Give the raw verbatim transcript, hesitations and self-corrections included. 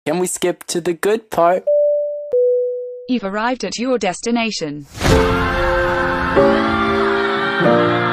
Can we skip to the good part? You've arrived at your destination.